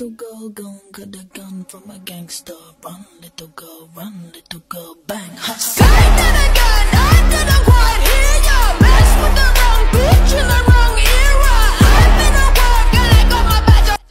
little girl, gon' get the gun from a gangster. Run, little girl, bang. Hustle.